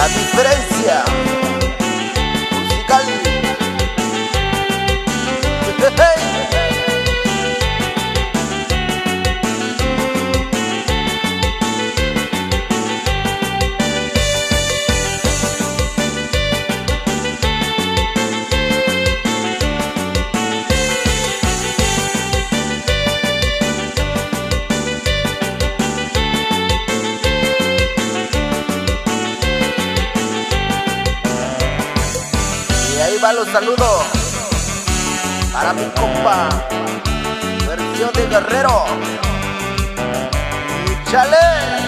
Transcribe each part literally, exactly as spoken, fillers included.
La diferencia musical. Y ahí va los saludos para mi compa, versión de Guerrero. Y chale.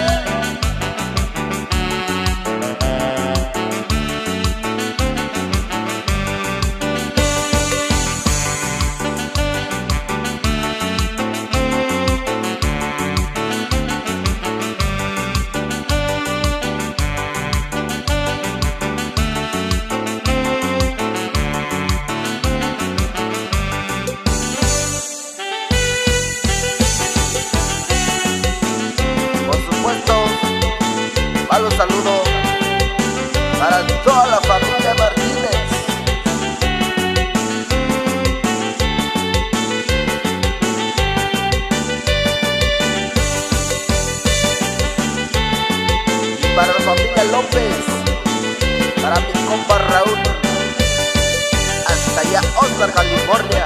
A los saludos para toda la familia Martínez. Y para la familia López, para mi compa Raúl, hasta allá Oscar, California.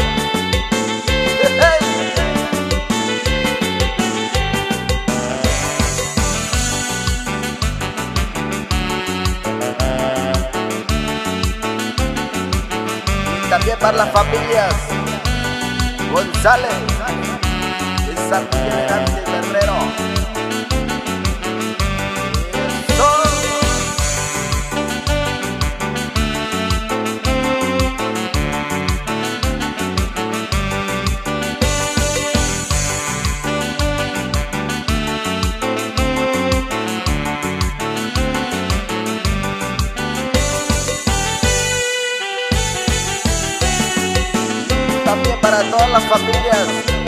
También para las familias González de San Miguel Grande, Guerrero. Eso. También para todas las familias